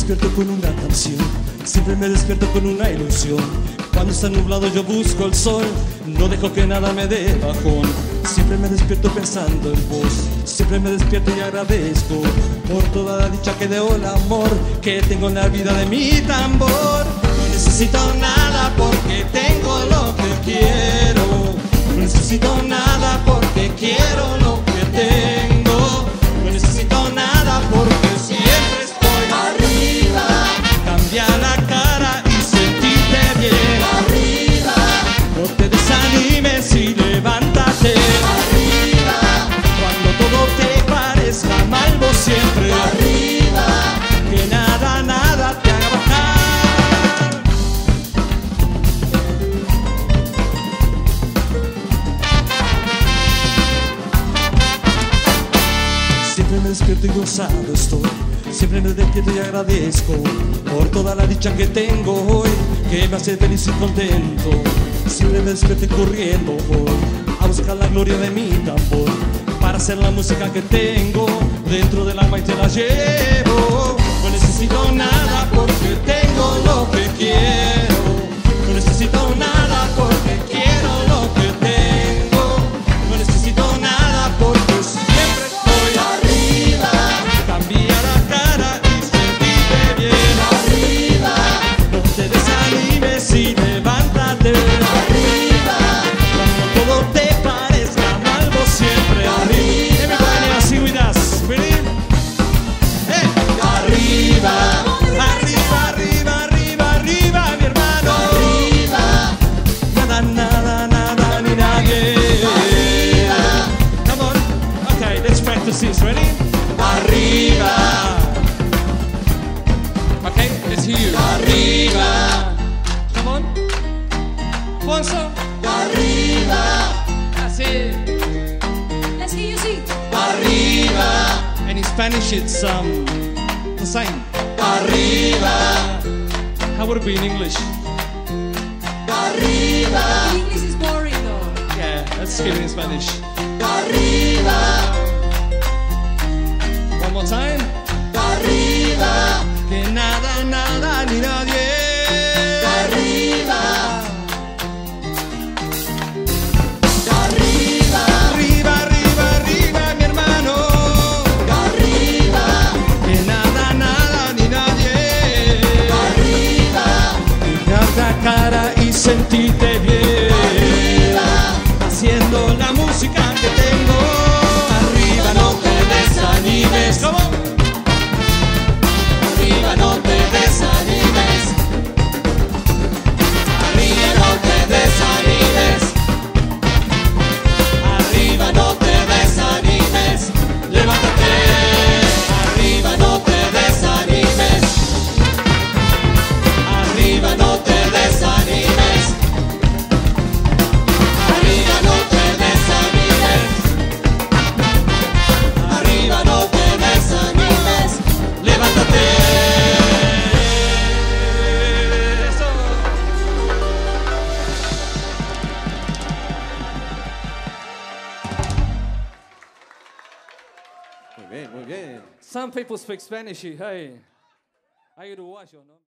despierto con una canción, siempre me despierto con una ilusión. Cuando está nublado yo busco el sol, no dejo que nada me dé bajón. Siempre me despierto pensando en vos, siempre me despierto y agradezco por toda la dicha que dio el amor que tengo en la vida de mi tambor. No necesito nada porque tengo lo que quiero, no necesito nada porque quiero lo que tengo, no necesito nada porque siempre estoy arriba. Cambia la cara y sentirte bien Arriba, no te desanimes y levántate arriba, cuando todo te parezca mal, vos siempre arriba. que nada, nada te haga bajar. Siempre me despierto y gozado estoy, siempre me despierto y agradezco por toda la dicha que tengo hoy, que me hace feliz y contento. Siempre me despierto y corriendo voy a buscar la gloria de mi tambor, para hacer la música que tengo dentro del alma y te la llevo. No necesito nada porque tengo lo que quiero, no necesito nada porque quiero lo que tengo, no necesito nada porque siempre estoy Arriba, cambia la cara y sentirte bien arriba, no te desanimes y levántate arriba, cuando todo te parezca mal, vos siempre arriba. Everybody, sing with us. Ready? Hey. arriba, Arriba, arriba, arriba, arriba, mi hermano. arriba, Nada, nada, nada, ni nadie. Come on. Okay, let's practice this. Ready? arriba, Okay, let's hear you. arriba, Come on. One song. arriba, That's it. Let's hear you sing. arriba, And in Spanish, it's the same. arriba, How would it be in English? arriba, English is boring though. Yeah, let's hear it in Spanish. arriba, One more time. arriba, Que nada, nada, ni nadie. arriba, arriba, Arriba, arriba, arriba, mi hermano. arriba, Que nada, nada, ni nadie. arriba, Mirar la cara y sentirte bien. Haciendo la música que tengo. Arriba, no te desanimes. ¿Cómo? arriba, no te desanimes, arriba, no te desanimes, arriba, no te desanimes, levántate, arriba, no te desanimes, arriba, no te desanimes, arriba, no te desanimes, arriba, no te desanimes, levántate. Eso. Muy bien, muy bien. Some people speak Spanish. Hey, I uruguayo, ¿no?